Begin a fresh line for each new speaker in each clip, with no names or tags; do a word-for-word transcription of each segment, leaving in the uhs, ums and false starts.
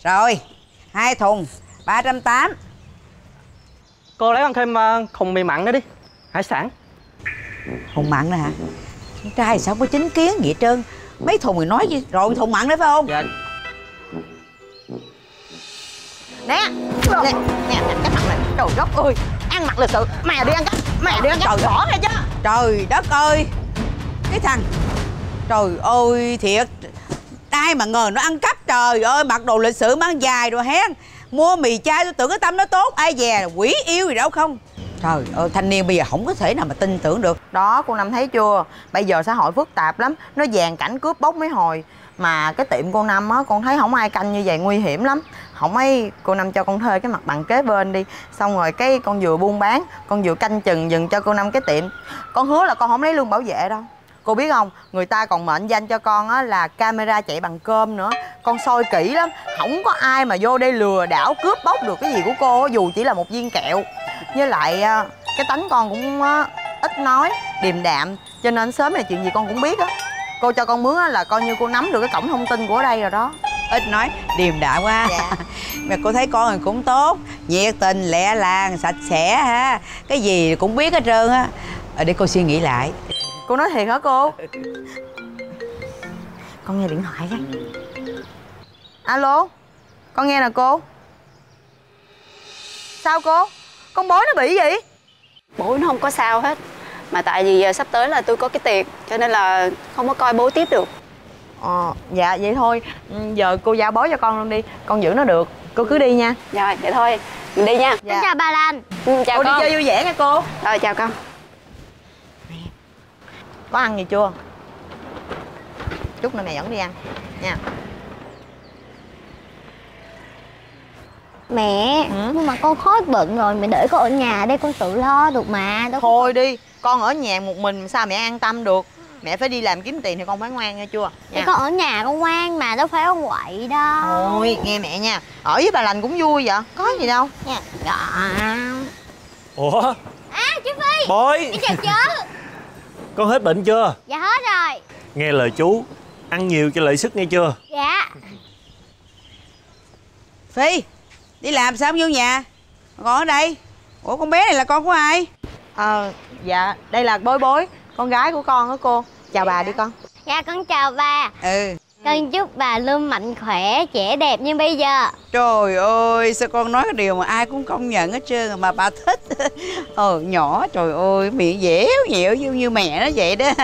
Rồi, hai thùng ba trăm tám mươi.
Cô lấy con thêm uh, thùng mì mặn nữa đi, hải sản.
Thùng mặn nữa hả? Con trai sao có chính kiến gì hết trơn. Mấy thùng thì nói gì rồi, thùng mặn nữa phải không?
Dạ.
Nè, nè, nè, cái thằng này, trời đất ơi, ăn mặc lịch sự, mẹ đi ăn cắp, mẹ đi ăn cắp, trời rõ ra chứ.
Trời đất ơi, cái thằng, trời ơi thiệt, ai mà ngờ nó ăn cắp. Trời ơi, mặc đồ lịch sự mang dài rồi hén, mua mì chai tôi tưởng cái tâm nó tốt, ai dè quỷ yêu gì đâu không. Trời ơi, thanh niên bây giờ không có thể nào mà tin tưởng được.
Đó, cô Năm thấy chưa, bây giờ xã hội phức tạp lắm, nó dàn cảnh cướp bóc mấy hồi. Mà cái tiệm cô Năm á, con thấy không ai canh như vậy nguy hiểm lắm. Không ấy, cô Năm cho con thuê cái mặt bằng kế bên đi. Xong rồi cái con vừa buôn bán, con vừa canh chừng dừng cho cô Năm cái tiệm. Con hứa là con không lấy lương bảo vệ đâu. Cô biết không, người ta còn mệnh danh cho con á là camera chạy bằng cơm nữa. Con soi kỹ lắm, không có ai mà vô đây lừa đảo cướp bóc được cái gì của cô á, dù chỉ là một viên kẹo. Với lại cái tánh con cũng ít nói, điềm đạm, cho nên sớm này chuyện gì con cũng biết á. Cô cho con mướn là coi như cô nắm được cái cổng thông tin của ở đây rồi đó.
Ít nói, điềm đạm quá. Dạ. Mà cô thấy con thì cũng tốt, nhiệt tình, lẹ làng, sạch sẽ ha. Cái gì cũng biết hết trơn á. Để cô suy nghĩ lại.
Cô nói thiệt hả cô? Con nghe điện thoại cái. Alo, con nghe nè cô. Sao cô? Con bối nó bị gì?
Bố nó không có sao hết. Mà tại vì sắp tới là tôi có cái tiệc, cho nên là không có coi bố tiếp được.
Ờ, dạ vậy thôi. Giờ cô giao bó cho con luôn đi. Con giữ nó được. Cô cứ đi nha.
Rồi, vậy thôi. Mình đi nha.
Dạ.
Chào bà Lan.
Ừ, chào
cô
con.
đi chơi vui vẻ nha cô.
Rồi, chào con.
Có ăn gì chưa? Chút nữa mẹ dẫn đi ăn nha.
Mẹ, ừ? Nhưng mà con hết bận rồi, mẹ để con ở nhà đây con tự lo được mà. Đâu
thôi có... đi, con ở nhà một mình sao mẹ an tâm được. Mẹ phải đi làm kiếm tiền thì con phải ngoan nghe chưa nha.
Con ở nhà con ngoan mà, đâu phải ở quậy đâu.
Thôi nghe mẹ nha, ở với bà Lành cũng vui vậy, có gì đâu nha.
Dạ.
Ủa?
À, chú Phi.
Bối.
Đi chào chú.
Con hết bệnh chưa?
Dạ hết rồi.
Nghe lời chú, ăn nhiều cho lợi sức nghe chưa?
Dạ.
Phi, đi làm sao không vô nhà? Con ở đây. Ủa con bé này là con của ai?
Ờ, dạ, đây là Bối Bối, con gái của con đó cô. Chào bà đi con.
Dạ con chào bà.
Ừ.
Con chúc bà luôn mạnh khỏe, trẻ đẹp như bây giờ.
Trời ơi, sao con nói cái điều mà ai cũng công nhận hết trơn mà bà thích. Ờ, nhỏ trời ơi, miệng dẻo nhẹo như, như mẹ nó vậy đó.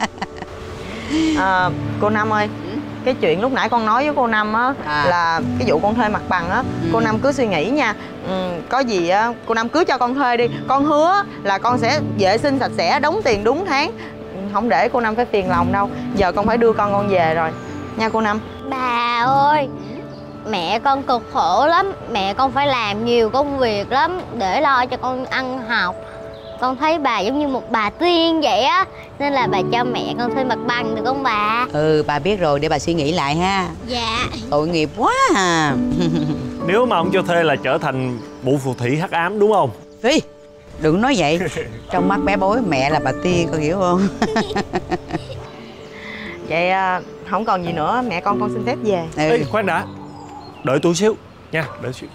À, cô Năm ơi, cái chuyện lúc nãy con nói với cô Năm á, à. là cái vụ con thuê mặt bằng á, ừ. cô Năm cứ suy nghĩ nha. Ừ, có gì á, cô Năm cứ cho con thuê đi. Con hứa là con sẽ vệ sinh sạch sẽ, đóng tiền đúng tháng. Không để cô Năm phải phiền lòng đâu. Giờ con phải đưa con con về rồi nha cô Năm.
Bà ơi, mẹ con cực khổ lắm. Mẹ con phải làm nhiều công việc lắm để lo cho con ăn học. Con thấy bà giống như một bà tiên vậy á, nên là bà cho mẹ con thuê mặt bằng được không bà?
Ừ, bà biết rồi, để bà suy nghĩ lại ha.
Dạ.
Tội nghiệp quá à.
Nếu mà ông cho thuê là trở thành mụ phù thủy hắc ám đúng không?
Phi, đừng nói vậy. Trong mắt bé Bối mẹ là bà tiên, con hiểu không?
Vậy không còn gì nữa, mẹ con con xin phép về.
Ừ. Ê, khoan đã, đợi tôi xíu nha, đợi xíu.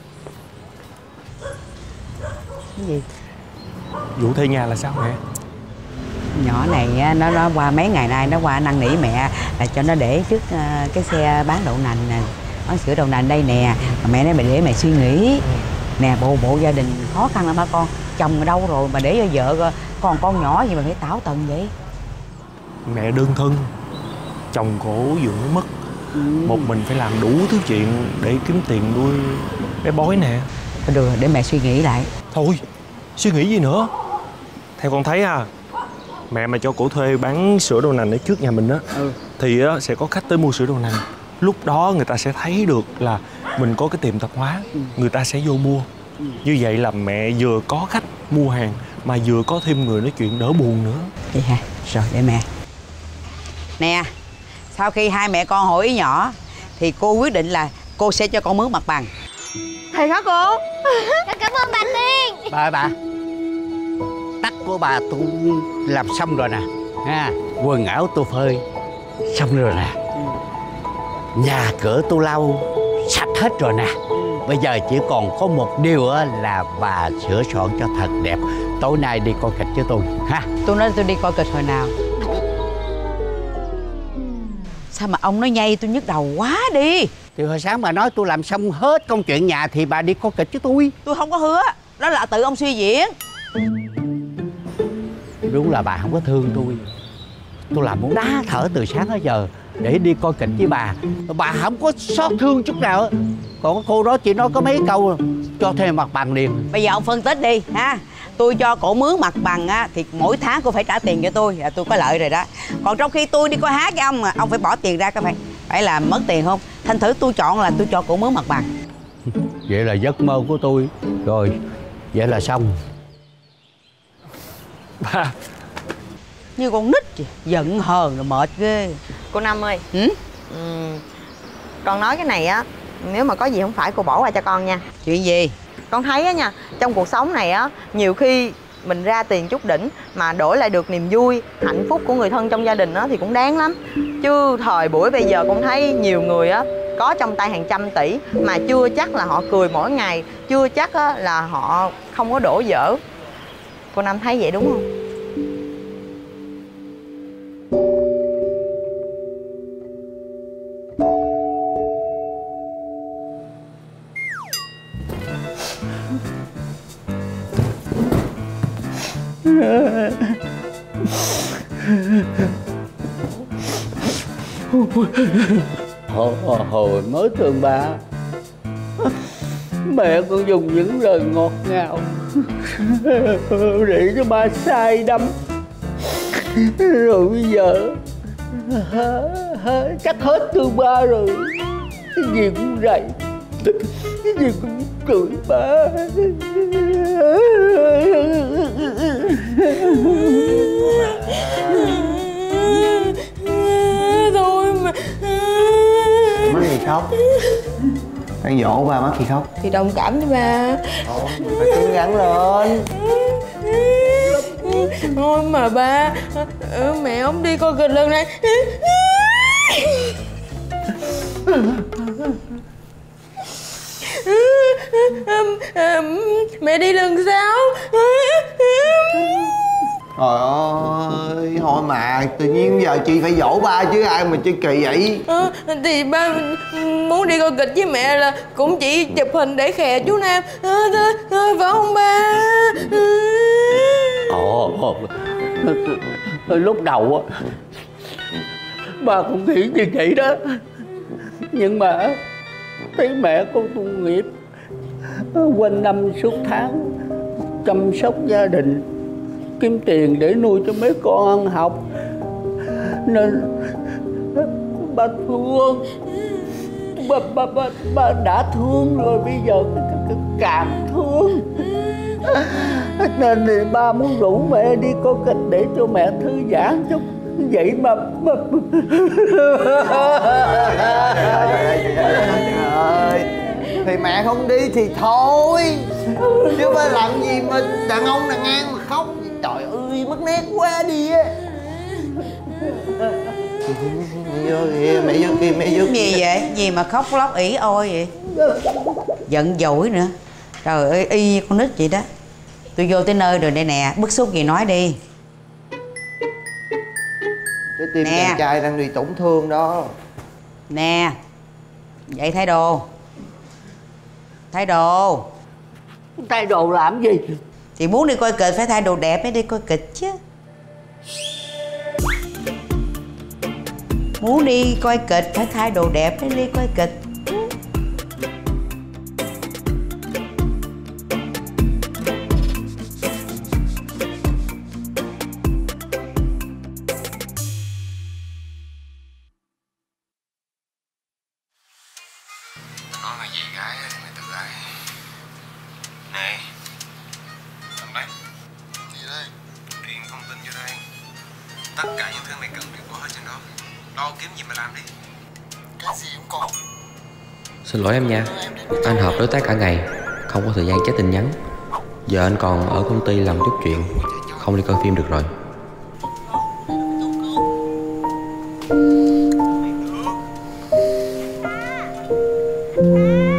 Cái gì?
Vụ thuê nhà là sao mẹ?
Nhỏ này nó, nó qua mấy ngày nay nó qua năn nỉ mẹ là cho nó để trước uh, cái xe bán đậu nành nè, bán sữa đậu nành đây nè. Mà mẹ nói mẹ để mẹ suy nghĩ nè, bộ bộ gia đình khó khăn lắm hả con, chồng ở đâu rồi mà để cho vợ còn con nhỏ gì mà phải tảo tần vậy?
Mẹ đơn thân, chồng cổ vừa mới mất, ừ. một mình phải làm đủ thứ chuyện để kiếm tiền nuôi bé Bối nè.
Thôi được rồi, để mẹ suy nghĩ lại.
Thôi, suy nghĩ gì nữa? Theo con thấy à, mẹ mà cho cổ thuê bán sữa đậu nành ở trước nhà mình á, ừ. thì á, sẽ có khách tới mua sữa đậu nành. Lúc đó người ta sẽ thấy được là mình có cái tiệm tạp hóa, ừ. người ta sẽ vô mua. ừ. Như vậy là mẹ vừa có khách mua hàng mà vừa có thêm người nói chuyện đỡ buồn nữa.
Vậy hả? Rồi để mẹ. Nè, sau khi hai mẹ con hội ý nhỏ thì cô quyết định là cô sẽ cho con mướn mặt bằng.
Thiệt hả cô?
Con cảm ơn bà Tiên.
Bà ơi bà, tắc của bà tôi làm xong rồi nè ha. Quần áo tôi phơi xong rồi nè. Nhà cửa tôi lau sạch hết rồi nè. Bây giờ chỉ còn có một điều là bà sửa soạn cho thật đẹp. Tối nay đi coi kịch với tôi ha.
Tôi nói tôi đi coi kịch hồi nào? Sao mà ông nói nhây tôi nhức đầu quá đi.
Từ hồi sáng bà nói tôi làm xong hết công chuyện nhà thì bà đi coi kịch với tôi.
Tôi không có hứa. Đó là tự ông suy diễn.
Đúng là bà không có thương tôi. Tôi làm muốn đá thở từ sáng tới giờ để đi coi kịch với bà. Bà không có xót thương chút nào. Còn cô đó chỉ nói có mấy câu cho thuê mặt bằng liền.
Bây giờ ông phân tích đi ha. Tôi cho cổ mướn mặt bằng á thì mỗi tháng cô phải trả tiền cho tôi là tôi có lợi rồi đó. Còn trong khi tôi đi coi hát với ông mà ông phải bỏ tiền ra, có phải phải là mất tiền không? Thành thử tôi chọn là tôi cho cổ mướn mặt bằng.
Vậy là giấc mơ của tôi. Rồi, vậy là xong.
Ba.
Như con nít vậy. Giận hờn rồi mệt ghê.
Cô Năm ơi.
Ừ?
Ừ, con nói cái này á, nếu mà có gì không phải cô bỏ qua cho con nha.
Chuyện gì?
Con thấy á nha, trong cuộc sống này á, nhiều khi mình ra tiền chút đỉnh mà đổi lại được niềm vui, hạnh phúc của người thân trong gia đình á thì cũng đáng lắm. Chứ thời buổi bây giờ con thấy nhiều người á có trong tay hàng trăm tỷ mà chưa chắc là họ cười mỗi ngày, chưa chắc á là họ không có đổ vỡ. Cô Năm thấy vậy đúng không?
Hồi, hồi mới thương ba, mẹ con dùng những lời ngọt ngào để cho ba say đắm. Rồi bây giờ chắc hết thương ba rồi. Cái gì cũng rầy, cái gì cũng chửi ba.
Thôi mà.
Mắc gì khóc? Đang dỗ ba mắc gì khóc?
Thì đồng cảm với ba.
Thôi, phải cố gắng lên.
Thôi mà ba, mẹ ông đi coi kịch lần này. Mẹ đi lần sau.
Trời ơi, thôi mà tự nhiên giờ chị phải dỗ ba chứ ai mà chơi kỳ vậy?
À, thì ba muốn đi coi kịch với mẹ là cũng chỉ chụp hình để khè chú Nam à, thôi, thôi, phải không ba?
Ồ, lúc đầu á ba cũng nghĩ như vậy đó. Nhưng mà thấy mẹ con tội nghiệp, quanh năm suốt tháng chăm sóc gia đình, kiếm tiền để nuôi cho mấy con ăn học, nên ba thương. Ba, ba, ba, ba đã thương rồi, bây giờ càng thương. Nên thì ba muốn rủ mẹ đi coi kịch để cho mẹ thư giãn chút. Vậy mà, mà...
Trời ơi, thì mẹ không đi thì thôi, chứ ba làm gì mà đàn ông đàn an mà khóc. Trời ơi, mất nét quá đi á. Mẹ vô kìa, mẹ vô kìa, mẹ vô kìa.
Gì vậy? Gì mà khóc lóc ỉ ôi vậy? Giận dỗi nữa. Trời ơi, y như con nít vậy đó. Tôi vô tới nơi rồi đây nè, bức xúc gì nói đi.
Cái tim chàng trai đang bị tổn thương đó.
Nè, vậy thay đồ. Thay đồ.
Thay đồ làm gì?
Thì muốn đi coi kịch phải thay đồ đẹp mới đi coi kịch chứ. Muốn đi coi kịch phải thay đồ đẹp mới đi coi kịch.
Nói là gì gái thì mày tự gái. Này, làm đấy. Gì đây? Truyền thông tin cho đây. Tất cả những thứ mày cần đều có hết trên đó. Lo kiếm gì mà làm đi. Cái gì cũng có.
Xin lỗi em nha, anh họp đối tác cả ngày, không có thời gian check tin nhắn. Giờ anh còn ở công ty làm chút chuyện, không đi coi phim được rồi.
Ba.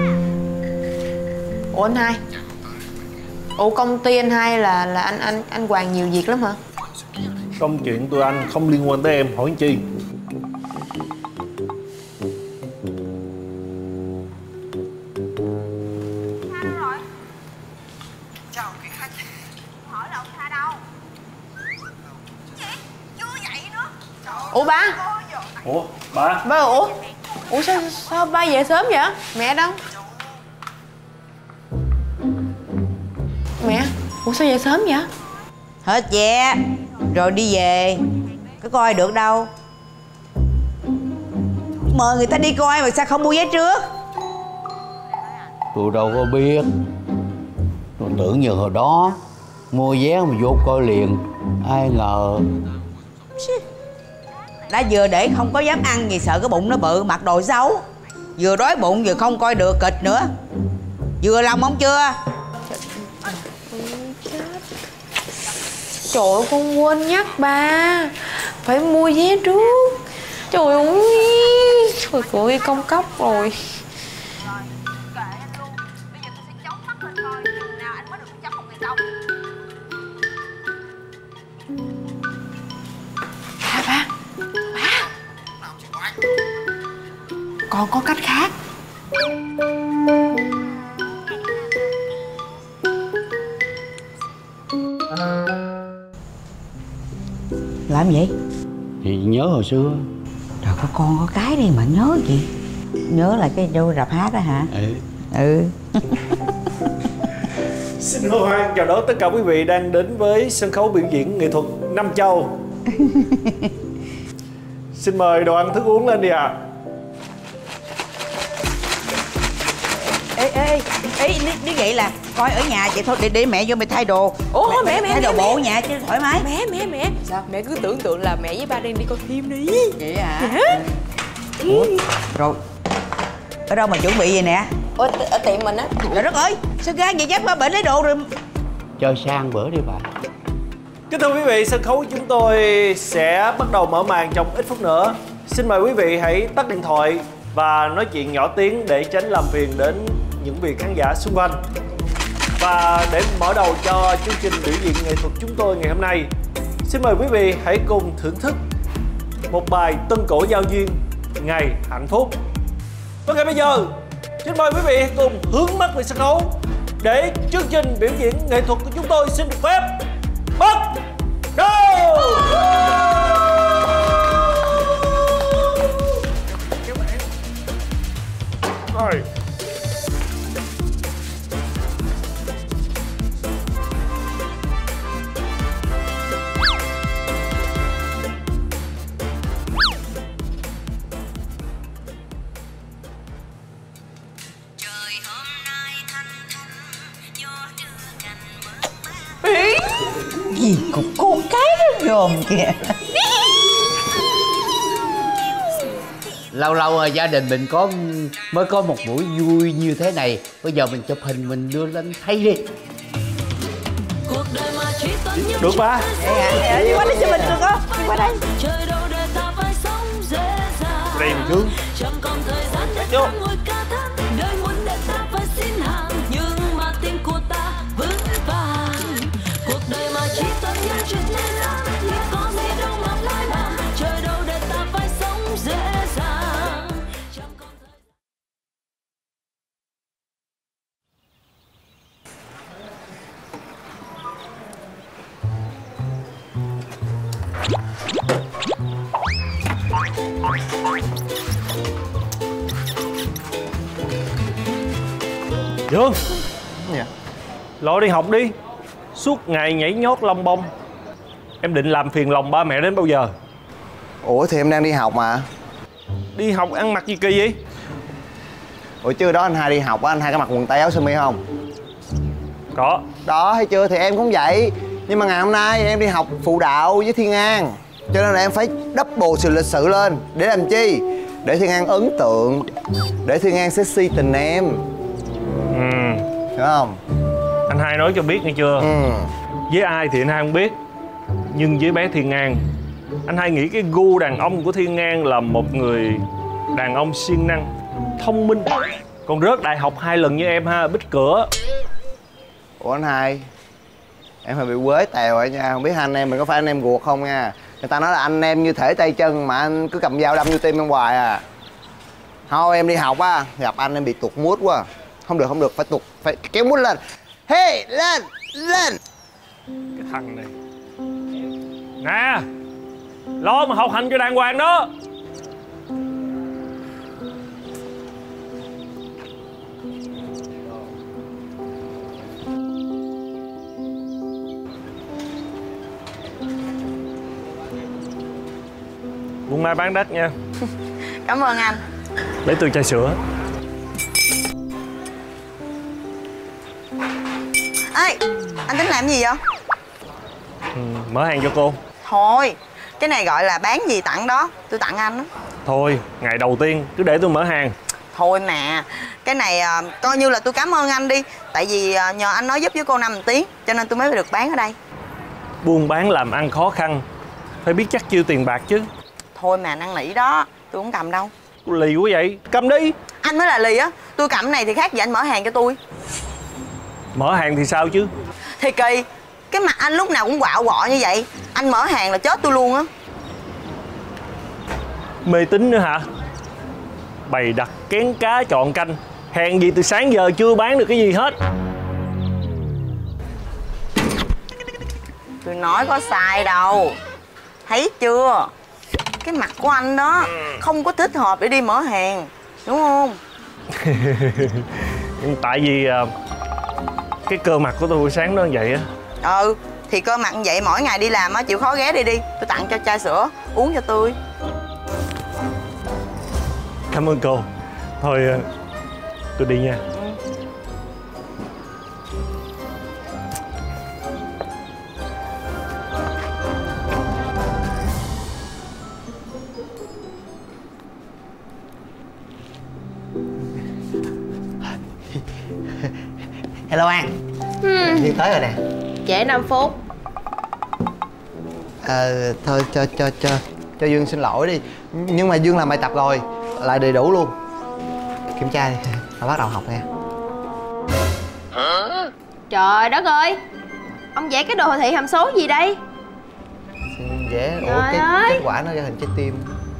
Ủa anh hai, ủa công ty anh hai là là anh anh anh Hoàng nhiều việc lắm hả?
Công chuyện tụi anh không liên quan tới em, hỏi chi.
Ủa ba?
Ủa ba?
Ba ủa? Ủa sao sao ba về sớm vậy? Mẹ đâu? Mẹ, ủa sao về sớm vậy?
Hết ve rồi đi về, có coi được đâu. Mời người ta đi coi mà sao không mua vé trước?
Tôi đâu có biết. Tôi tưởng như hồi đó mua vé mà vô coi liền, ai ngờ.
Đã vừa để không có dám ăn vì sợ cái bụng nó bự, mặc đồ xấu. Vừa đói bụng vừa không coi được kịch nữa. Vừa lòng không chưa?
Trời ơi con quên nhắc ba, phải mua vé trước. Trời ơi, trời ơi công cốc rồi. Ba ba, ba, còn có cách khác.
Làm gì?
Thì nhớ hồi xưa.
Trời, có con có cái đi mà nhớ gì? Nhớ là cái vô rạp hát đó hả?
Ừ.
Ừ.
Xin hân hoan chào đón tất cả quý vị đang đến với sân khấu biểu diễn nghệ thuật Nam Châu. Xin mời đồ ăn thức uống lên đi ạ. À.
Ê ê ê, lý, lý vậy là coi ở nhà vậy thôi, để để mẹ vô mày thay đồ.
Ủa mẹ mẹ, mẹ
thay đồ
mẹ,
bộ
mẹ.
ở nhà chứ thoải mái.
Mẹ mẹ mẹ. Sao? Mẹ cứ tưởng tượng là mẹ với ba đang đi coi phim đi.
Vậy hả?
Dạ.
Ủa, rồi ở đâu mà chuẩn bị vậy nè?
Ở, ở tiệm mình á.
Trời đất ơi, sao gan vậy chắc ba bệnh lấy đồ rồi.
Cho sang bữa đi bà.
Kính thưa quý vị, sân khấu chúng tôi sẽ bắt đầu mở màn trong ít phút nữa. Xin mời quý vị hãy tắt điện thoại và nói chuyện nhỏ tiếng để tránh làm phiền đến những vị khán giả xung quanh. Và để mở đầu cho chương trình biểu diễn nghệ thuật chúng tôi ngày hôm nay, xin mời quý vị hãy cùng thưởng thức một bài tân cổ giao duyên Ngày Hạnh Phúc. Và ngay bây giờ, xin mời quý vị hãy cùng hướng mắt về sân khấu để chương trình biểu diễn nghệ thuật của chúng tôi xin được phép bắt đầu. Rồi.
Gì của con cái nó dòm kìa.
Lâu lâu rồi gia đình mình có mới có một buổi vui như thế này. Bây giờ mình chụp hình mình đưa lên thấy đi.
Được ba.
Đi qua đây cho mình được không? Đi qua đây.
Đây mình thương. Vô. Dương,
dạ.
Lo đi học đi. Suốt ngày nhảy nhót lông bông. Em định làm phiền lòng ba mẹ đến bao giờ?
Ủa thì em đang đi học mà.
Đi học ăn mặc gì kỳ vậy?
Ủa chứ đó anh hai đi học á, anh hai có mặc quần tây áo sơ mi không?
Có.
Đó thấy chưa, thì em cũng vậy. Nhưng mà ngày hôm nay em đi học phụ đạo với Thiên An, cho nên là em phải double sự lịch sự lên. Để làm chi? Để Thiên An ấn tượng, để Thiên An sẽ si tình em.
Ừ.
Hiểu không?
Anh hai nói cho biết nghe chưa?
Ừ.
Với ai thì anh hai không biết, nhưng với bé Thiên An, anh hai nghĩ cái gu đàn ông của Thiên An là một người đàn ông siêng năng, thông minh, Con rớt đại học hai lần như em ha, bít cửa.
Ủa anh Hai, em hơi bị quế tèo rồi nha. Không biết hai anh em mình có phải anh em ruột không nha. Người ta nói là anh em như thể tay chân mà anh cứ cầm dao đâm vô tim em hoài à. Thôi em đi học á, gặp anh em bị tuột mút quá. Không được, không được, phải tuột, phải kéo mút lên. Hey, lên, lên.
Cái thằng này nè, lo mà học hành cho đàng hoàng đó. Buôn mai bán đắt nha.
Cảm ơn anh.
Lấy tôi chai sữa.
Ê, anh tính làm gì vậy?
Ừ, mở hàng cho cô.
Thôi, cái này gọi là bán gì tặng đó. Tôi tặng anh đó.
Thôi, ngày đầu tiên cứ để tôi mở hàng.
Thôi mà, cái này à, coi như là tôi cảm ơn anh đi. Tại vì à, nhờ anh nói giúp với cô Năm một tiếng, cho nên tôi mới được bán ở đây.
Buôn bán làm ăn khó khăn, phải biết chắc chiêu tiền bạc chứ.
Thôi mà năn nỉ đó, tôi không cầm đâu.
Lì quá vậy, cầm đi.
Anh mới là lì á, tôi cầm này thì khác gì anh mở hàng cho tôi.
Mở hàng thì sao chứ?
Thì kỳ, cái mặt anh lúc nào cũng quạo quọ như vậy. Anh mở hàng là chết tôi luôn á.
Mê tín nữa hả? Bày đặt kén cá chọn canh, hèn gì từ sáng giờ chưa bán được cái gì hết.
Tôi nói có sai đâu. Thấy chưa? Cái mặt của anh đó không có thích hợp để đi mở hàng, đúng không?
Tại vì cái cơ mặt của tôi buổi sáng nó như vậy á.
Ừ, thì cơ mặt như vậy mỗi ngày đi làm á, chịu khó ghé đi đi. Tôi tặng cho chai sữa, uống cho tươi.
Cảm ơn cô. Thôi tôi đi nha.
Ừ.
Hello An.
Hmm.
Dương tới rồi nè.
Trễ năm phút.
Ờ, thôi cho cho cho cho Dương xin lỗi đi. Nhưng mà Dương làm bài tập rồi, lại đầy đủ luôn. Kiểm tra đi, và bắt đầu học nha.
Trời đất ơi, ông vẽ cái đồ thị hàm số gì đây?
Xin vẽ. Ủa
Trời
cái
ơi.
kết quả nó ra hình trái tim.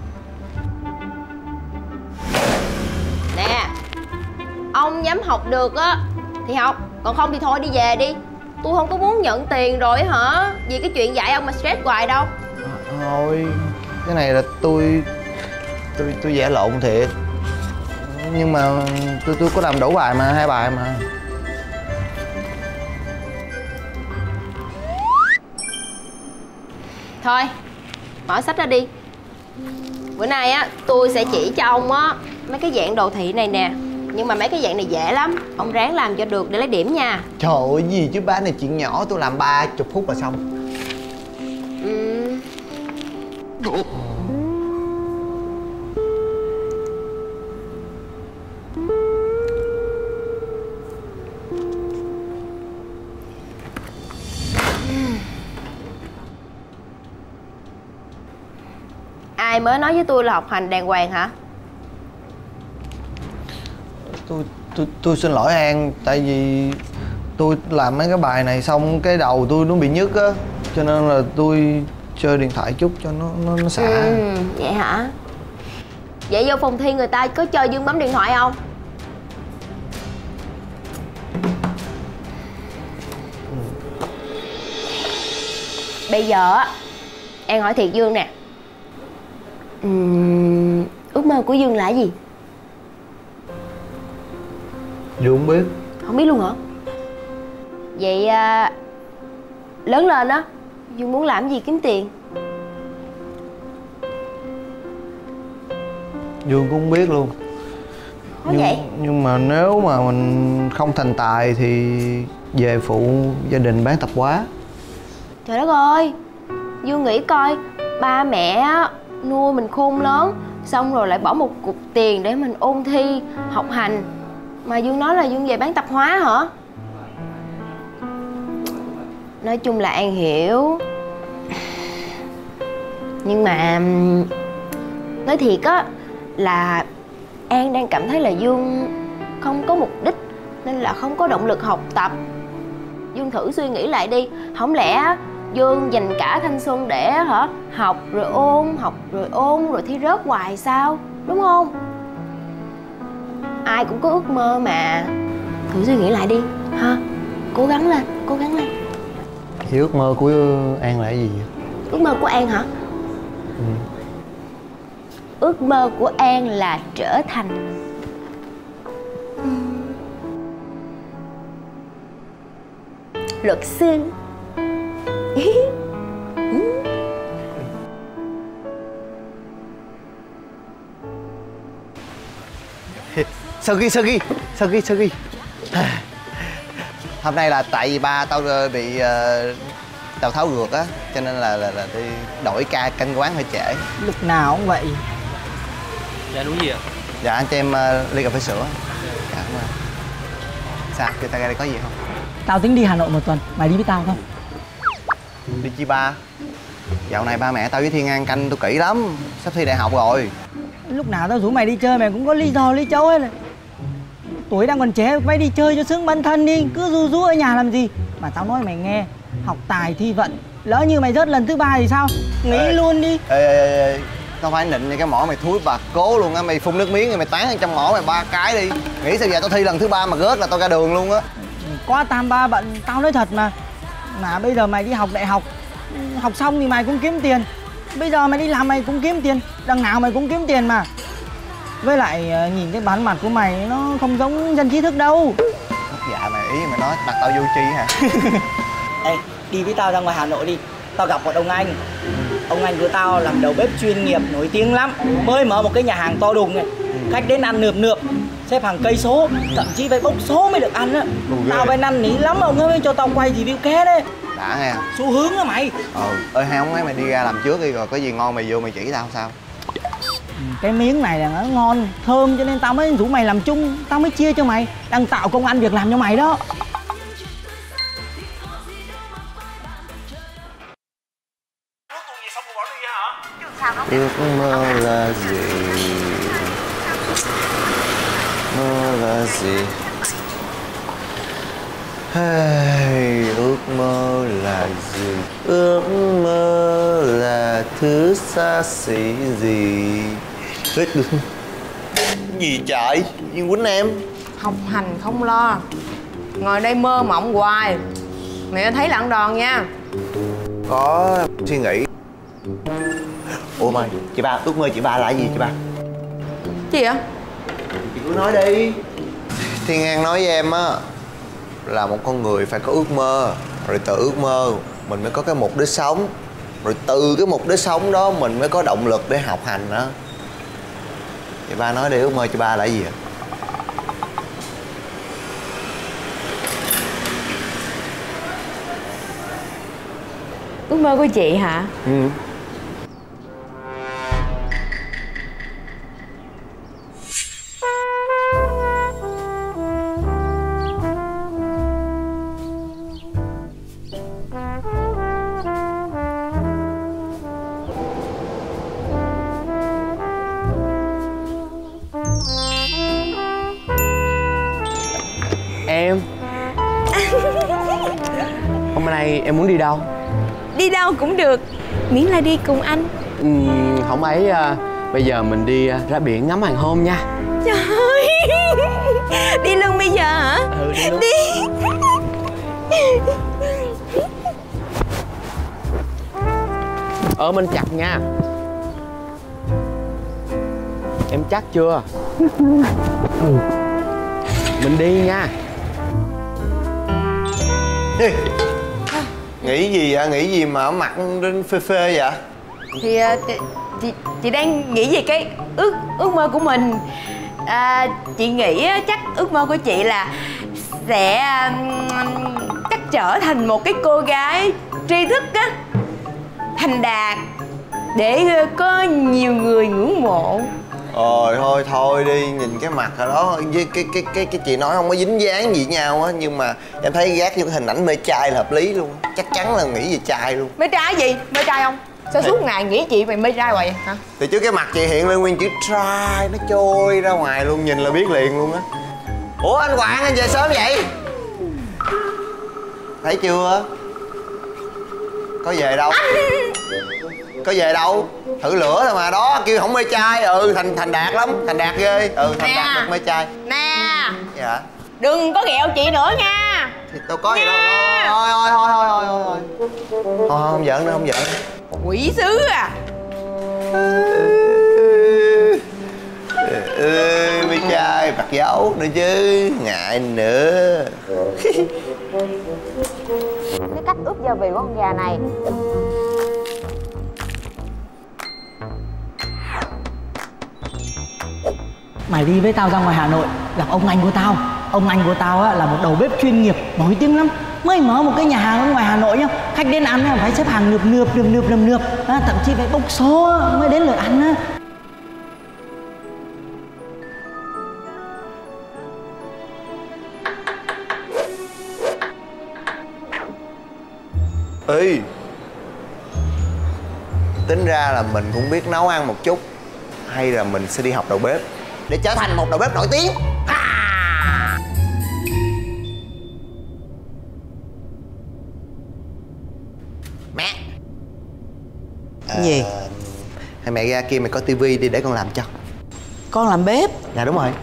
Nè, ông dám học được á thì học, còn không thì thôi đi về đi. Tôi không có muốn nhận tiền rồi hả? Vì cái chuyện dạy ông mà stress hoài đâu.
Thôi, cái này là tôi tôi tôi vẽ lộn thiệt. Nhưng mà tôi tôi có làm đủ bài mà, hai bài mà.
Thôi, mở sách ra đi. Bữa nay á, tôi sẽ chỉ cho ông á mấy cái dạng đồ thị này nè. Nhưng mà mấy cái dạng này dễ lắm, ông ráng làm cho được để lấy điểm nha.
Trời ơi, gì chứ ba này chuyện nhỏ, tôi làm ba chục phút là xong.
Ừ. Ai mới nói với tôi là học hành đàng hoàng hả?
Tôi tôi tôi xin lỗi An, tại vì tôi làm mấy cái bài này xong cái đầu tôi nó bị nhức á, cho nên là tôi chơi điện thoại chút cho nó nó, nó xả.
Ừ, vậy hả? Vậy vô phòng thi người ta có chơi Dương bấm điện thoại không? Bây giờ á, An hỏi thiệt Dương nè. Uhm, ước mơ của Dương là gì?
Dương không biết.
Không biết luôn hả? Vậy à, lớn lên á, Dương muốn làm gì kiếm tiền?
Dương cũng không biết luôn.
Có
nhưng,
vậy?
nhưng mà nếu mà mình không thành tài thì về phụ gia đình bán tạp hóa.
Trời đất ơi, Dương nghĩ coi, ba mẹ á nuôi mình khôn lớn, xong rồi lại bỏ một cục tiền để mình ôn thi, học hành. Mà Dương nói là Dương về bán tạp hóa hả? Nói chung là An hiểu. Nhưng mà nói thiệt á, là An đang cảm thấy là Dương không có mục đích nên là không có động lực học tập. Dương thử suy nghĩ lại đi, không lẽ Dương dành cả thanh xuân để hả học rồi ôn, học rồi ôn rồi thi rớt hoài sao, đúng không? Ai cũng có ước mơ mà. Thử suy nghĩ lại đi ha, cố gắng lên, cố gắng lên.
Thì ước mơ của An là cái gì vậy?
Ước mơ của An hả?
Ừ.
Ước mơ của An là trở thành luật sư.
Sơ sơ ghi sơ ghi sơ ghi hôm nay là tại vì ba tao bị uh, tao tháo ruột á, cho nên là, là là đi đổi ca canh quán hơi trễ.
Lúc nào cũng vậy.
Dạ đúng gì ạ?
Dạ anh cho em uh, ly cà phê sữa. Dạ cảm ơn. Sao kêu tao ra đây có gì không?
Tao tính đi Hà Nội một tuần, mày đi với tao không?
Đi chi ba? Dạo này ba mẹ tao với Thiên An canh tôi kỹ lắm, sắp thi đại học rồi.
Lúc nào tao rủ mày đi chơi mày cũng có lý do lý chấu hết rồi. Tuổi đang còn trẻ phải đi chơi cho sướng bản thân đi, cứ ru rú ở nhà làm gì. Mà tao nói mày nghe, học tài thi vận, lỡ như mày rớt lần thứ ba thì sao? Nghĩ ê, luôn đi.
Ê, ê, ê, tao phải nịnh như cái mỏ mày thúi bà cố luôn á, mày phun nước miếng rồi mày tán ở trong mỏ mày ba cái đi. Nghĩ sao giờ tao thi lần thứ ba mà rớt là tao ra đường luôn á.
Quá tam ba bận, tao nói thật mà. Mà bây giờ mày đi học đại học, học xong thì mày cũng kiếm tiền. Bây giờ mày đi làm mày cũng kiếm tiền, đằng nào mày cũng kiếm tiền mà. Với lại nhìn cái bản mặt của mày nó không giống dân trí thức đâu.
Dạ mày ý mày nói mặt tao vô tri hả?
Ê, đi với tao ra ngoài Hà Nội đi. Tao gặp một ông anh. Ông anh của tao làm đầu bếp chuyên nghiệp nổi tiếng lắm. Mới mở một cái nhà hàng to đùng này. Khách đến ăn nườm nượp, xếp hàng cây số, thậm chí phải bốc số mới được ăn á. Tao phải năn nỉ lắm ông ấy cho tao quay review ké đấy.
Đã nghe.
Xu hướng á mày.
Ừ, ơi hai ông ấy mày đi ra làm trước đi rồi có gì ngon mày vô mày chỉ tao sao?
Cái miếng này là nó ngon, thơm cho nên tao mới rủ mày làm chung, tao mới chia cho mày, đang tạo công ăn việc làm cho mày đó.
Ước mơ là gì? Mơ là gì? Hey, ước mơ là gì? Ước mơ là thứ xa xỉ gì? Hết được. Gì trời? Yên quýnh em.
Học hành không lo, ngồi đây mơ mộng hoài. Mẹ thấy là ăn đòn nha.
Có suy nghĩ. Ủa mày, chị ba, ước mơ chị ba là gì chị ba?
Gì vậy?
Chị cứ nói đi. Thiên An nói với em á là một con người phải có ước mơ, rồi từ ước mơ mình mới có cái mục đích sống, rồi từ cái mục đích sống đó mình mới có động lực để học hành đó. Chị ba nói đi, ước mơ chị ba là gì ạ?
Ước mơ của chị hả?
Ừ.
Em hôm nay em muốn đi đâu?
Đi đâu cũng được, miễn là đi cùng anh.
Ừ, không ấy à, bây giờ mình đi ra biển ngắm hoàng hôn nha.
Trời ơi, đi luôn bây giờ hả?
Ừ, đi luôn.
Đi.
Ôm anh chặt nha. Em chắc chưa? Ừ. Mình đi nha.
Ê, nghĩ gì vậy? Nghĩ gì mà mặt phê phê vậy?
Thì chị, chị, chị đang nghĩ về cái ước ước mơ của mình. À, chị nghĩ chắc ước mơ của chị là sẽ chắc trở thành một cái cô gái tri thức á, thành đạt, để có nhiều người ngưỡng mộ.
Rồi thôi thôi đi, nhìn cái mặt ở đó với cái cái cái cái chị nói không có dính dáng gì với nhau á, nhưng mà em thấy gác vô cái hình ảnh mê trai là hợp lý luôn, chắc chắn là nghĩ về trai luôn.
Mê trai gì? Mê trai không? Sao suốt ngày nghĩ chị mày mê trai hoài vậy hả?
Thì trước cái mặt chị hiện lên nguyên chữ trai nó trôi ra ngoài luôn, nhìn là biết liền luôn á. Ủa anh Hoàng, anh về sớm vậy? Thấy chưa? Có về đâu? Có về đâu? Thử lửa thôi mà. Đó, kêu không mê trai. Ừ, Thành Thành đạt lắm. Thành đạt ghê. Ừ, Thành đạt được mê trai.
Nè.
Dạ.
Đừng có ghẹo chị nữa nha.
Thì đâu có gì đâu. Thôi thôi thôi thôi thôi thôi thôi. Thôi không giỡn nữa, không giỡn.
Quỷ sứ à.
Ừ, mê trai, bạc dấu nữa chứ. Ngại nữa.
Cái cách ướp gia vị của con gà này
Mày đi với tao ra ngoài Hà Nội gặp ông anh của tao. Ông anh của tao á, là một đầu bếp chuyên nghiệp nổi tiếng lắm. Mới mở một cái nhà hàng ở ngoài Hà Nội nhá. Khách đến ăn á, phải xếp hàng nườp nườp nườp nườp nườp nườp à, thậm chí phải bốc số mới đến lượt ăn á.
Ê, tính ra là mình cũng biết nấu ăn một chút. Hay là mình sẽ đi học đầu bếp để trở thành một đầu bếp nổi tiếng. À. Mẹ.
Cái gì?
À, hay mẹ ra kia mày có tivi đi để con làm cho.
Con làm bếp?
Dạ đúng rồi.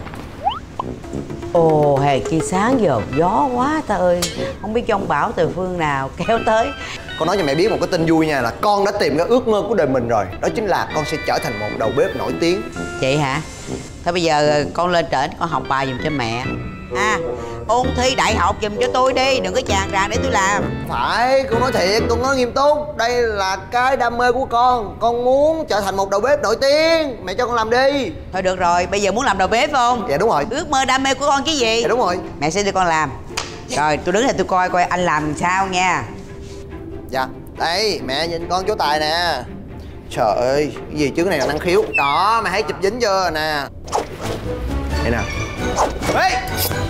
Ồ, hè kia sáng giờ gió quá ta ơi. Không biết giông bão từ phương nào kéo tới.
Con nói cho mẹ biết một cái tin vui nha, là con đã tìm cái ước mơ của đời mình rồi. Đó chính là con sẽ trở thành một đầu bếp nổi tiếng.
Chị hả? Thôi bây giờ con lên trển con học bài giùm cho mẹ. À, ôn thi đại học giùm cho tôi đi, đừng có chàng ràng để tôi làm.
Phải, con nói thiệt, con nói nghiêm túc. Đây là cái đam mê của con. Con muốn trở thành một đầu bếp nổi tiếng. Mẹ cho con làm đi.
Thôi được rồi, bây giờ muốn làm đầu bếp phải không?
Dạ đúng rồi.
Ước mơ đam mê của con chứ gì?
Dạ đúng rồi.
Mẹ sẽ đưa con làm. Rồi tôi đứng đây tôi coi coi anh làm sao nha.
Dạ, đây mẹ nhìn con chú Tài nè. Trời ơi, cái gì chứ, cái này là năng khiếu. Đó, mày thấy chụp dính chưa nè. Đây nè. Ê!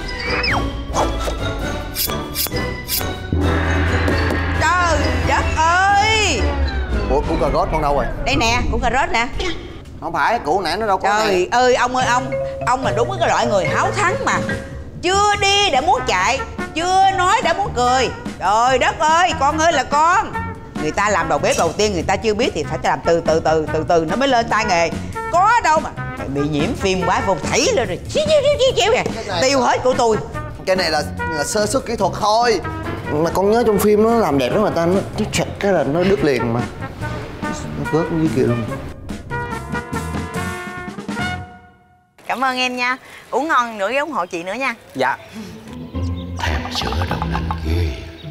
Trời đất ơi.
Ủa, củ cà rốt con đâu rồi?
Đây nè, củ cà rốt nè.
Không phải, củ nãy nó đâu có.
Trời
này.
ơi, ông ơi ông. Ông là đúng cái loại người háo thắng mà. Chưa đi đã muốn chạy, chưa nói đã muốn cười. Trời đất ơi, con ơi là con. Người ta làm đầu bếp đầu tiên người ta chưa biết thì phải làm từ từ từ từ từ nó mới lên tay nghề. Có đâu mà bị nhiễm phim quá vùng thảy lên rồi chiếu chiếu chiếu chiếu kìa, tiêu hết của tôi.
Cái này là, là sơ suất kỹ thuật thôi. Mà con nhớ trong phim nó làm đẹp lắm mà ta, nó chặt cái là nó đứt liền mà. Nó vớt dưới kia luôn.
Cảm ơn em nha. Uống ngon nữa ghé ủng hộ chị nữa nha.
Dạ.
Thèm sữa đậu nành ghê.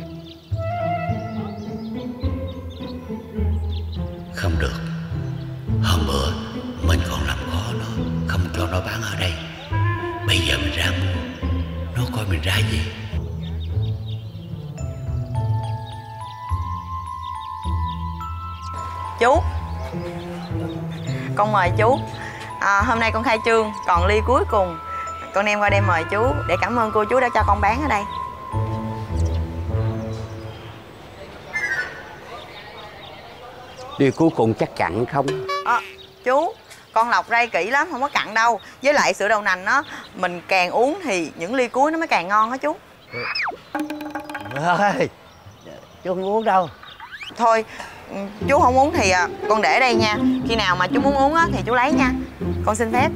Không được. Hôm bữa mình còn làm khó nó, không cho nó bán ở đây. Bây giờ mình ra mua, nó coi mình ra gì.
Chú, con mời chú. À, hôm nay con khai trương, còn ly cuối cùng con đem qua đây mời chú để cảm ơn cô chú đã cho con bán ở đây.
Đi cuối cùng chắc cặn không?
À, chú, con lọc ray kỹ lắm, không có cặn đâu. Với lại sữa đậu nành á, mình càng uống thì những ly cuối nó mới càng ngon á chú.
Ơi, chú không uống đâu.
Thôi, chú không uống thì con để đây nha. Khi nào mà chú muốn uống á thì chú lấy nha. Con xin phép.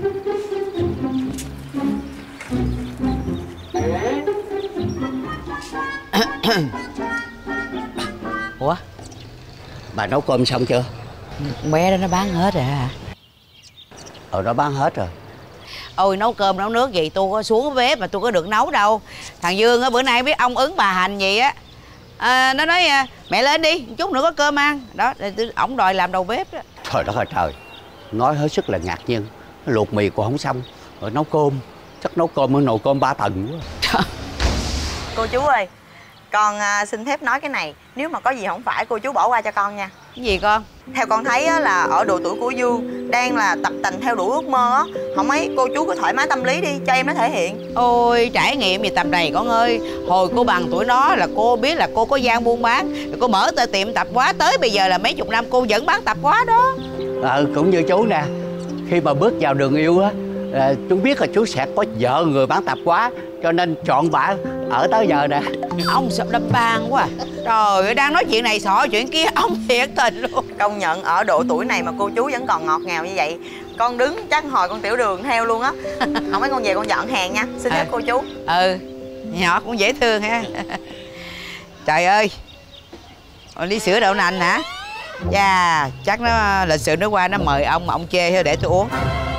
Ủa, bà nấu cơm xong chưa?
Bé đó nó bán hết rồi hả?
Ờ, nó bán hết rồi.
Ôi nấu cơm nấu nước gì tôi có xuống bếp mà tôi có được nấu đâu. Thằng Dương á bữa nay biết ông ứng bà Hành gì á, à, nó nói mẹ lên đi chút nữa có cơm ăn đó, ổng đòi làm đầu bếp đó.
Trời đất ơi trời, nói hết sức là ngạc nhiên. Nó luộc mì còn không xong rồi nấu cơm, chắc nấu cơm ở nồi cơm ba tầng quá.
Cô chú ơi, con uh, xin phép nói cái này. Nếu mà có gì không phải cô chú bỏ qua cho con nha.
Cái gì con?
Theo con thấy á, là ở độ tuổi của Dương đang là tập tành theo đuổi ước mơ á. Không mấy cô chú cứ thoải mái tâm lý đi cho em nó thể hiện.
Ôi trải nghiệm gì tầm này con ơi. Hồi cô bằng tuổi nó là cô biết là cô có gian buôn bán, rồi cô mở tờ tiệm tạp hóa, tới bây giờ là mấy chục năm cô vẫn bán tạp hóa đó.
Ờ, cũng như chú nè. Khi mà bước vào đường yêu á, à, chú biết là chú sẽ có vợ người bán tạp hóa, cho nên chọn bả ở tới giờ nè.
Ông sợ đâm ban quá à. Trời ơi, đang nói chuyện này sợ chuyện kia, ông thiệt tình luôn. Công nhận ở độ tuổi này mà cô chú vẫn còn ngọt ngào như vậy. Con đứng chắc hồi con tiểu đường theo luôn á. Không mấy con về con dọn hàng nha. Xin phép à, cô chú. Ừ, nhỏ cũng dễ thương ha. Trời ơi, ly sữa đậu nành hả? Dạ, yeah, chắc nó lịch sự nó qua nó mời ông mà ông chê thôi để tôi uống.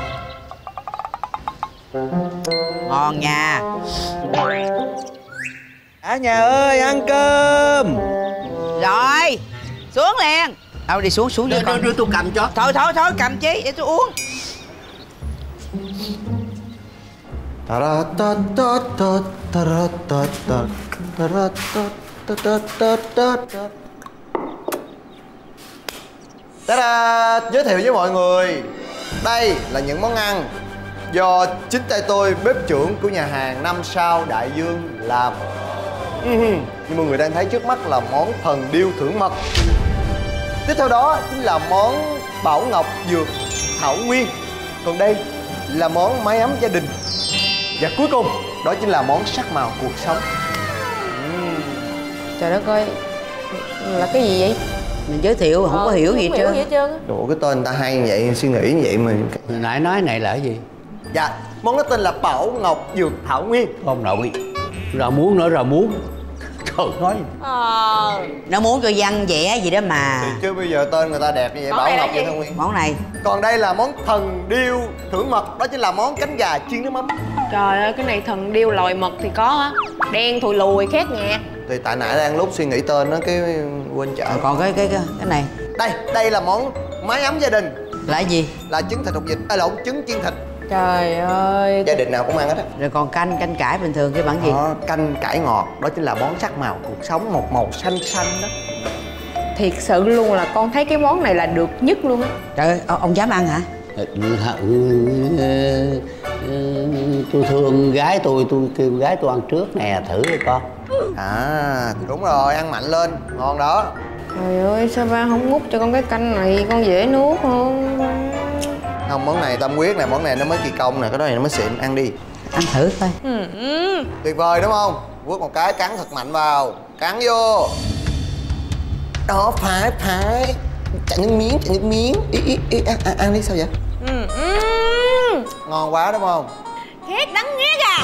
Ngon nha.
Cả nhà ơi, ăn cơm.
Rồi, xuống liền. Đâu đi xuống, xuống
đưa, đưa, đưa tôi cầm cho.
Thôi, thôi, thôi, cầm chi, để tôi uống.
Ta-da! Giới thiệu với mọi người, đây là những món ăn do chính tay tôi, bếp trưởng của nhà hàng năm sao Đại Dương làm. Như mọi người đang thấy trước mắt là món thần điêu thưởng mật. Tiếp theo đó chính là món Bảo Ngọc Dược Thảo Nguyên. Còn đây là món mái ấm gia đình. Và cuối cùng đó chính là món sắc màu cuộc sống.
uhm. Trời đất ơi, là cái gì vậy?
Mình giới thiệu không ờ, có hiểu gì hết trơn.
trơn
Ủa cái tên người ta hay như vậy, suy nghĩ như vậy mà.
Hồi nãy nói này là cái gì?
Dạ, món đó tên là Bảo Ngọc Dược Thảo Nguyên.
Ông nội, rau muống nữa, rau muống. Trời nói
ờ. Nó muốn cho văn vẻ gì đó mà.
Thì chứ bây giờ tên người ta đẹp như vậy, Bảo Ngọc Dược Thảo Nguyên.
Món này.
Còn đây là món thần điêu thưởng mật, đó chính là món cánh gà chiên nước mắm.
Trời ơi, cái này thần điêu lòi mật thì có á. Đen thùi lùi khét nhạt.
Thì tại nãy đang lúc suy nghĩ tên nó cái quên chợ.
Còn cái cái cái, cái này.
Đây, đây là món mái ấm gia đình.
Là gì?
Là trứng thịt hột vịt, à, lộn trứng chiên thịt.
Trời ơi.
Gia đình nào cũng ăn hết á.
Rồi còn canh, canh cải bình thường cái bản gì?
Đó, canh cải ngọt, đó chính là món sắc màu cuộc sống, một màu xanh xanh đó.
Thiệt sự luôn là con thấy cái món này là được nhất luôn á.
Trời ơi, ông dám ăn hả?
Tôi thương gái tôi, tôi kêu gái tôi ăn trước nè, thử đi con.
À, đúng rồi, ăn mạnh lên, ngon đó.
Trời ơi, sao ba không múc cho con cái canh này, con dễ nuốt không?
Không, món này tâm huyết nè, món này nó mới kỳ công nè, cái đó này nó mới xịn, ăn đi.
Ăn thử coi.
Ừ.
Tuyệt vời đúng không? Quất một cái, cắn thật mạnh vào, cắn vô. Đó, phải, phải. Chặn những miếng, chặn những miếng. Ý, ý, ý, ăn, ăn, ăn đi, sao vậy?
Ừ. Ừ.
Ngon quá đúng không?
Khét đắng nghét à.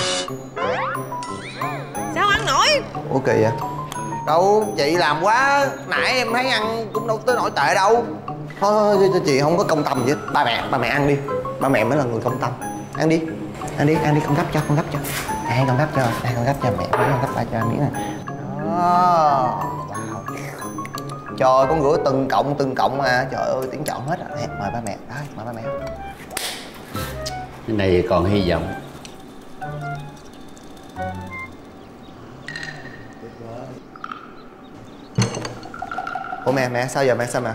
Sao ăn nổi?
Ủa kỳ vậy? Đâu, chị làm quá. Nãy em thấy ăn cũng đâu tới nổi tệ đâu. Thôi, thôi, chị không có công tâm gì hết. Ba mẹ, ba mẹ ăn đi. Ba mẹ mới là người công tâm. Ăn đi, ăn đi, ăn đi, con gấp cho, con gấp cho. Đây, con gấp cho, đây, con gấp cho mẹ, con gấp lại cho anh miếng nè. Đó. Trời, con rửa từng cộng, từng cộng mà. Trời ơi, tiếng chọn hết rồi. Mời ba mẹ, đây, mời ba mẹ.
Cái này còn hy vọng.
Ủa mẹ, mẹ sao giờ mẹ sao mẹ?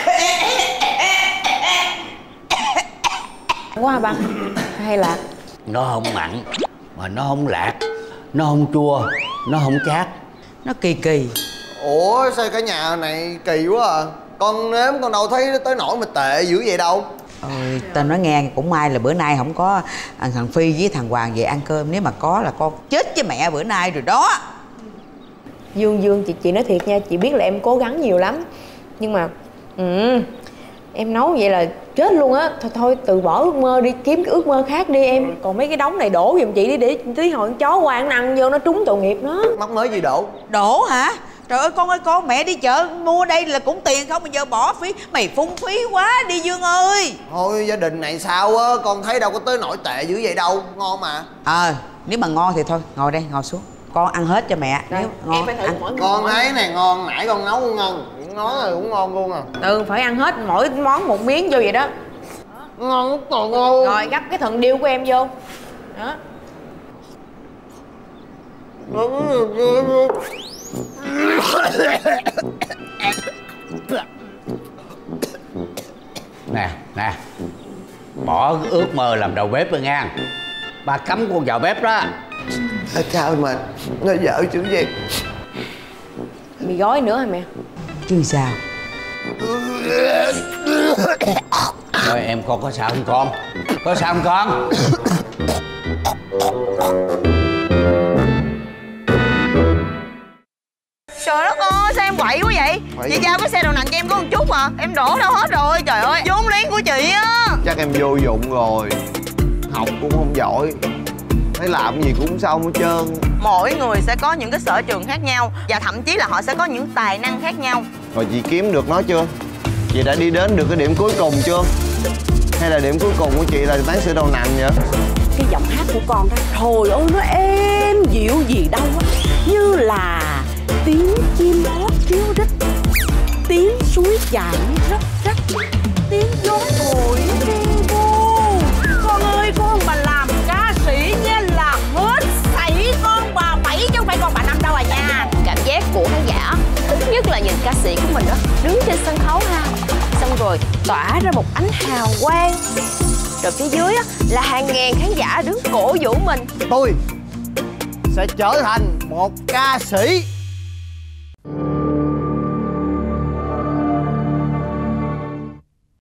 Quá hả ba? Hay lạc?
Nó không mặn, mà nó không lạc, nó không chua, nó không chát.
Nó kỳ kỳ.
Ủa sao cái nhà này kỳ quá à? Con nếm con đâu thấy tới nỗi mà tệ dữ vậy đâu.
Ôi, tên nói nghe cũng may là bữa nay không có thằng Phi với thằng Hoàng về ăn cơm. Nếu mà có là con chết với mẹ bữa nay rồi đó.
Dương Dương, chị chị nói thiệt nha, chị biết là em cố gắng nhiều lắm. Nhưng mà ừ, em nấu vậy là chết luôn á. Thôi thôi từ bỏ ước mơ đi, kiếm cái ước mơ khác đi em. Còn mấy cái đống này đổ giùm chị đi, để tí hồi con chó qua ăn vô nó trúng tội nghiệp nó.
Mắc mới gì đổ?
Đổ hả? Trời ơi con ơi, con mẹ đi chợ mua đây là cũng tiền không, mà giờ bỏ phí. Mày phung phí quá đi Dương ơi.
Thôi gia đình này sao á, con thấy đâu có tới nỗi tệ dữ vậy đâu, ngon mà.
Ờ, à, nếu mà ngon thì thôi, ngồi đây, ngồi xuống. Con ăn hết cho mẹ. Nếu ngon,
em phải thử
ăn.
mỗi
con thấy này ngon, nãy con nấu cũng ngon, nói rồi cũng ngon luôn à.
Ừ, phải ăn hết mỗi món một miếng vô vậy đó.
Ngon còn ngon.
Rồi gắp cái thần điêu của em vô. Đó.
Nè, nè, bỏ cái ước mơ làm đầu bếp rồi nha. Ba cấm con vào bếp đó.
À, sao mà nó dở chứ gì?
Mì gói nữa hả mẹ?
Chứ sao?
Rồi em con có sao không con? Có sao không con?
Trời đất ơi, sao em quậy quá vậy?
Quậy
Chị
gì?
giao cái xe đậu nành cho em có một chút mà. Em đổ đâu hết rồi, trời ơi, vốn liếng của chị á.
Chắc em vô dụng rồi. Học cũng không giỏi, thấy làm gì cũng xong hết trơn.
Mỗi người sẽ có những cái sở trường khác nhau, và thậm chí là họ sẽ có những tài năng khác nhau.
Rồi chị kiếm được nó chưa? Chị đã đi đến được cái điểm cuối cùng chưa? Hay là điểm cuối cùng của chị là bán sữa đậu nành vậy?
Cái giọng hát của con đó, trời ơi nó êm dịu gì đâu á, như là tiếng chim hót ríu rít, tiếng suối chảy róc rách, tiếng gió thổi rêu vô. Con ơi, con mà làm ca sĩ nha là hết sảy con bà Bảy chứ không phải con bà Năm đâu à nha.
Cảm giác của khán giả thứ nhất là nhìn ca sĩ của mình đó đứng trên sân khấu ha, xong rồi tỏa ra một ánh hào quang, rồi phía dưới á là hàng ngàn khán giả đứng cổ vũ mình.
Tôi sẽ trở thành một ca sĩ